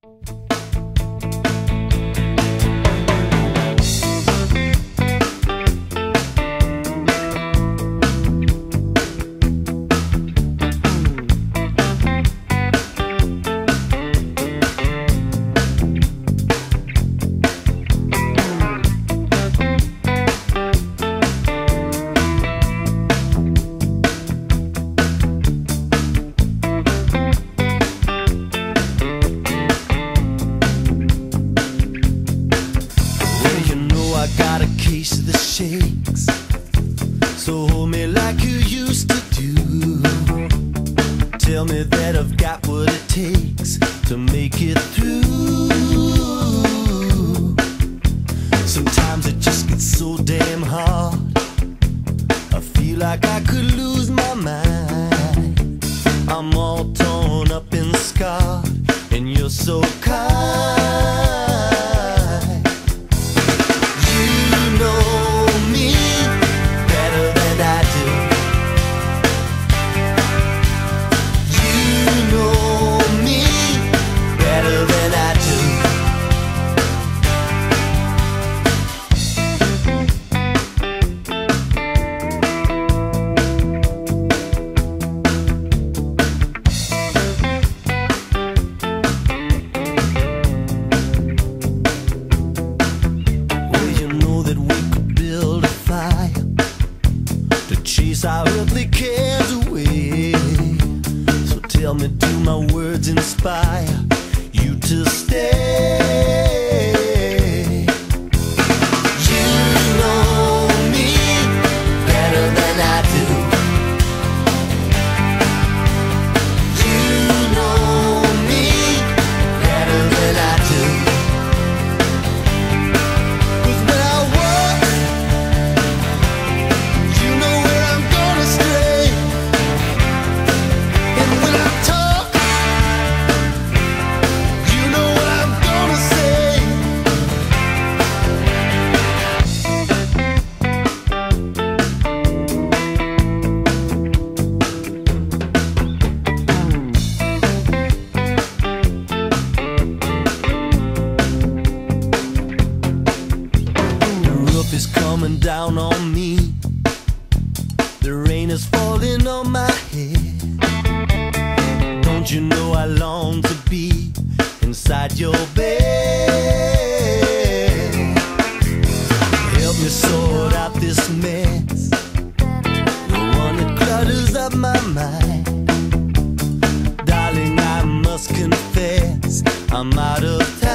Got a case of the shakes, so hold me like you used to do. Tell me that I've got what it takes to make it through. Sometimes it just gets so damn hard, I feel like I could lose my mind. I'm all torn up and scarred, and you're so kind. Our earthly cares away. So tell me, do my words inspire you to stay? You know me better than I do. You know me better than I do. 'Cause when I walk, you know where I'm gonna stay. And when I talk, you know what I'm gonna say. The roof is coming down on me, the rain is falling on my head. Don't you know I long to be inside your bed? Help me sort out this mess, the one that clutters up my mind. Darling, I must confess, I'm out of time.